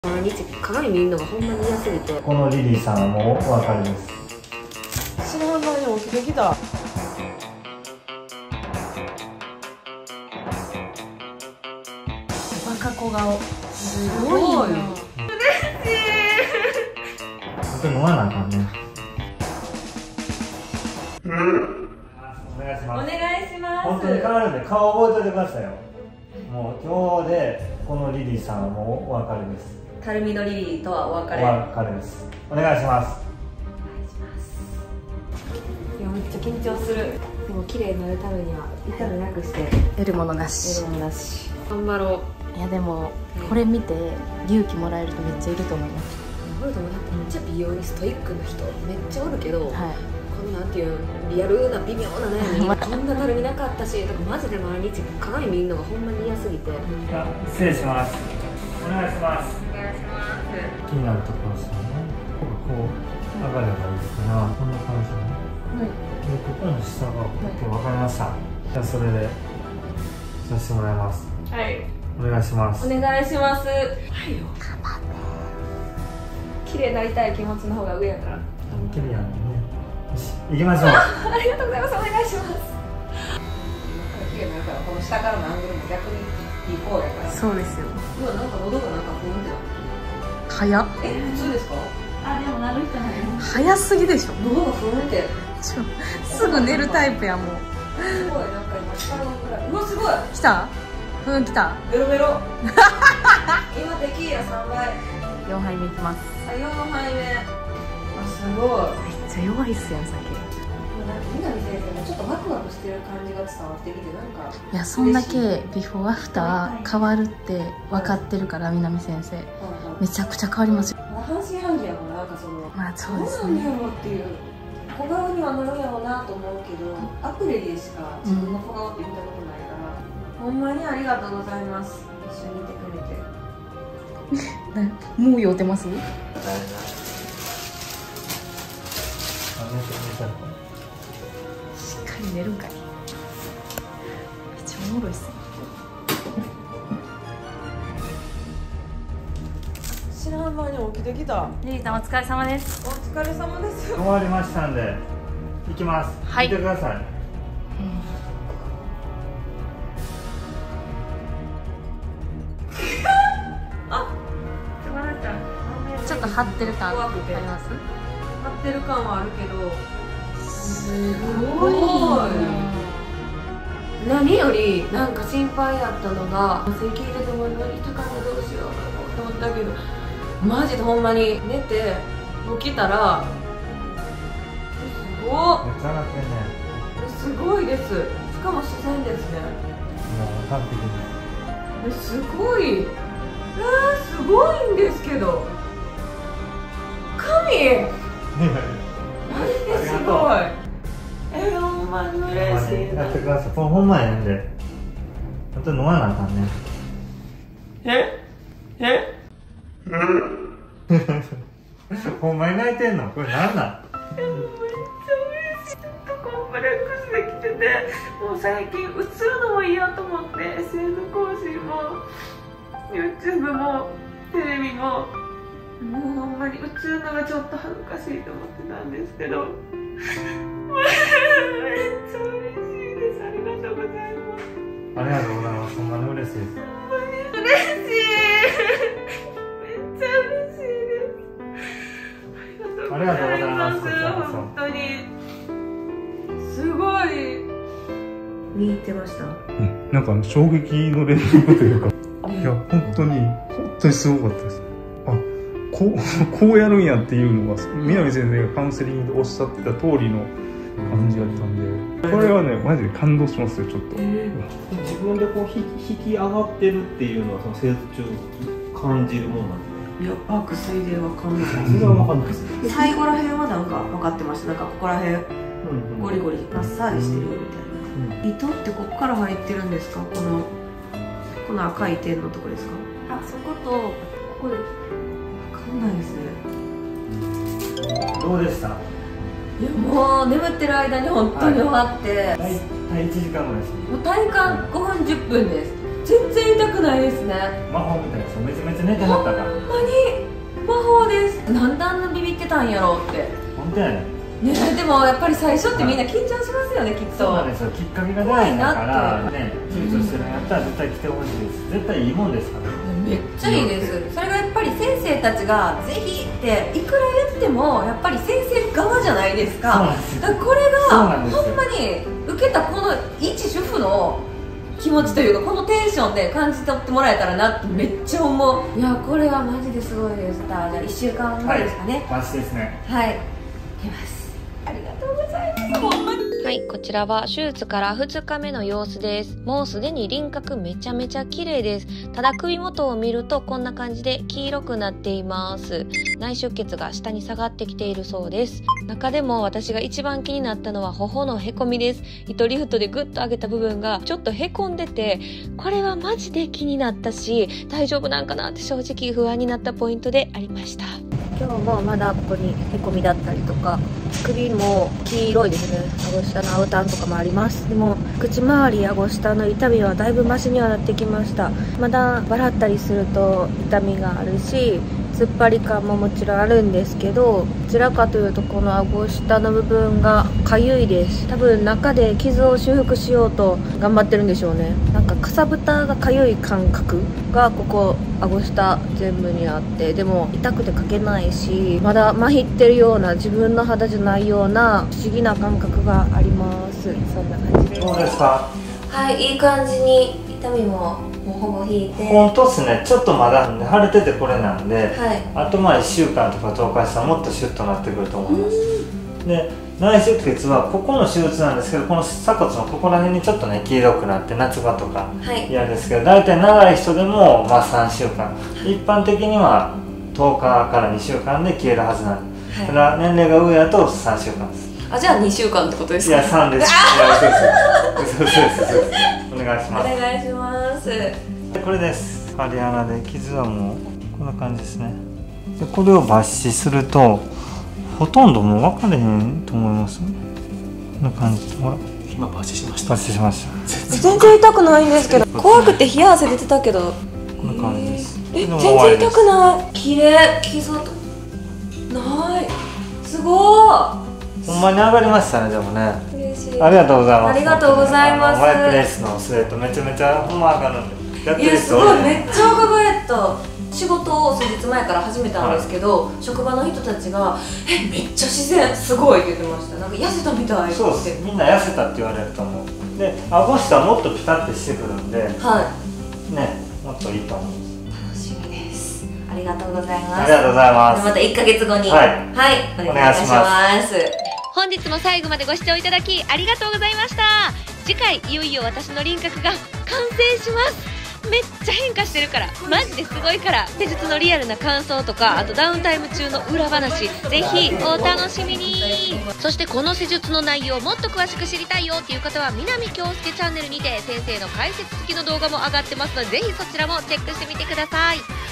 毎日鏡見るのがほんまに嫌すぎて。 このリリーさんはもうお別れです。 知らん間に起きてきた。バカ小顔すごいな。嬉しい。 本当に飲まなあかんね。お願いします。 お願いします。 本当に変わるんで顔覚えておいてくださいよ。もう今日でこのリリーさんはもうお別れです。 たるみのリリーとはお別れ。 お別れです。お願いします。 いやめっちゃ緊張する。でも綺麗になるためには痛みなくして得るものなし。 得るものなし。頑張ろう。 いやでもこれ見て勇気もらえる人めっちゃいると思います。 おるともだってめっちゃ美容にストイックな人めっちゃおるけど、 はい。 このなんていうリアルな微妙な悩みこんなたるみなかったし、だからマジで毎日鏡見るのがほんまに嫌すぎて。 失礼します。お願いします。 お願いします。 気になるところですよね。こう上がればいいかな。こんな感じで。 はい。 でここの下が OK、わかりました。じゃあそれでさせてもらいます。 はい。 お願いします。 お願いします。はいよ。綺麗になりたい気持ちの方が上やから。 いけるやんね。よし、行きましょう。 ありがとうございます。お願いします。綺麗になるからこの下からのアングルも逆にいい方やから。 そうですよ。 うわなんか喉がなんかふんってな。 早っ。 普通ですか？あでもなる人ない。 早すぎでしょ。 喉がふんって。 すぐ寝るタイプやもう。 すごいなんか今下のぐらい。うわすごい。 来た？来た？ ベロベロ。今テキーラ3杯。 4杯目いきます。 あ4杯目。あすごい。 めっちゃ弱いっすやん酒。 南先生もちょっとワクワクしてる感じが伝わってきてなんか。 いやそんだけビフォーアフター変わるって分かってるから南先生めちゃくちゃ変わりますよ。 半信半疑やからなんかそのまあそうですどうなんやね。 ろうっていう小顔にはなるんやろうなと思うけどアプリでしか自分の小顔って見たことないから、ほんまにありがとうございます。一緒にいてくれて。 もう酔ってます？しっかり寝るんかい。めっちゃおもろいっすね。 知らん間に起きてきた。 リリーさんお疲れ様です。 お疲れ様です。 終わりましたんで行きます。 はい見てください。 ちょっと張ってる感あ怖くてります？ 張ってる感はあるけどすごい。何よりなんか心配だったのが咳入れても無理高めどうしようと思ったけどマジでほんまに寝て起きたらすごっ。 めっちゃ上がってんね。 すごいです。しかも自然ですね。 もう完璧に。 すごい。すごいんですけど神マジですごい。ほんまに嬉しいな。 やってください。これほんまやねんで。本当に飲まなあかんね。ほんまに泣いてんの？これなんなん？ めっちゃ嬉しい。ちょっとコンプレックスできてて、もう最近映るのも嫌と思って SNS 更新も YouTube もテレビももうほんまに映るのがちょっと恥ずかしいと思ってたんですけどめっちゃ嬉しいです。ありがとうございます。 ありがとうございます。ほんまに嬉しいです。 ほんまに嬉しい。めっちゃ嬉しいです。ありがとうございます。本当にすごい見入ってました。 なんか衝撃の連続というか、いや本当にすごかったです。あ、こうやるんやっていうのが南先生がカウンセリングでおっしゃってた通りの感じだったんで、これはねマジで感動しますよちょっと。 自分でこう引き上がってるっていうのはその施術中感じるものなんですね。 いや、薬でわかんない。 それは分かんないですね。 最後らへんはなんか分かってました。なんかここらへんゴリゴリマッサージしてるみたいな。糸ってここから入ってるんですか？この赤い点のとこですか？あ、そことここで分かんないですね。 どうでした？ いやもう眠ってる間に本当に終わって、 大体1時間ぐらいです。 もう体感5分10分です。 全然痛くないですね。 魔法みたいですよ。めちゃめちゃ寝てはったから。 ほんまに魔法です。なんであんなビビってたんやろうって本当やね。 ね。でもやっぱり最初ってみんな緊張しますよね、きっと。 そうなんですよ。きっかけが大事だからね、躊躇してるんやったら絶対来てほしいです。絶対いいもんですから。 めっちゃいいです。それがやっぱり先生たちがぜひっていくら言ってもやっぱり先生側じゃないですか。 そうなんですよ。 だからこれそうなんですよがほんまに受けたこの一主婦の気持ちというか、このテンションで感じ取ってもらえたらなってめっちゃ思う。いやこれはマジですごいです。じゃあ1週間後ですかね。 マジですね。 はい、いきます。ありがとうございます。ほんまに。 はい、こちらは手術から2日目の様子です。もうすでに輪郭めちゃめちゃ綺麗です。ただ首元を見るとこんな感じで黄色くなっています。内出血が下に下がってきているそうです。中でも私が一番気になったのは頬のへこみです。糸リフトでグッと上げた部分がちょっとへこんでて、これはマジで気になったし、大丈夫なんかなって正直不安になったポイントでありました。今日もまだここにへこみだったりとか、首も黄色いですね。顎下の青タンとかもあります。でも口周り顎下の痛みはだいぶマシにはなってきました。まだ笑ったりすると痛みがあるし、突っ張り感ももちろんあるんですけど、どちらかというとこの顎下の部分がかゆいです。多分中で傷を修復しようと頑張ってるんでしょうね。なんかかさぶたがかゆい感覚がここ顎下全部にあって、でも痛くてかけないし、まだ麻痺ってるような自分の肌じゃないような不思議な感覚があります。そんな感じです。 どうですか？ はい、いい感じに痛みももうほぼ引いて、 本当っすね。ちょっとまだ腫れててこれなんで、 はい、 あと1週間とか10日したらもっとシュッとなってくると思います。で、内出血はここの手術なんですけど、この鎖骨のここら辺にちょっとね黄色くなって夏場とか嫌ですけど、大体長い人でもまあ3週間、一般的には10日から2週間で消えるはずなんで、ただ年齢が上だと3週間です。 あ、じゃあ2週間ってことですか？ いや3です。いやそうです。お願いします。 お願いします。 これです。針穴で傷はもうこんな感じですね。でこれを抜歯するとほとんどもう分かれへんと思います。こんな感じ。ほら今抜歯しました。 抜歯しました。 全然痛くないんですけど、怖くて冷や汗出てたけど、 こんな感じです。 全然痛くない。綺麗。傷とない。すごー。 ほんまに上がりましたね。でもね、 嬉しい。 ありがとうございます。 ありがとうございます。 マイプレイスのスウェットめちゃめちゃほんま上がるんでやっていや、 る人すごい、めっちゃ若返った。仕事を数日前から始めたんですけど、職場の人たちが「めっちゃ自然すごい」って言ってました。なんか痩せたみたいって。 そうです。みんな痩せたって言われると思う。で顎下はもっとピタッてしてくるんで、 はね、もっといいと思う。 楽しみです。ありがとうございます。 ありがとうございます。 また1ヶ月後に、 はい、 お願いいたします。 本日も最後までご視聴いただきありがとうございました。次回いよいよ私の輪郭が完成します。めっちゃ変化してるからマジですごいから、施術のリアルな感想とか、あとダウンタイム中の裏話ぜひお楽しみに。そしてこの施術の内容をもっと詳しく知りたいよっていう方は南京介チャンネルにて先生の解説付きの動画も上がってますので、ぜひそちらもチェックしてみてください。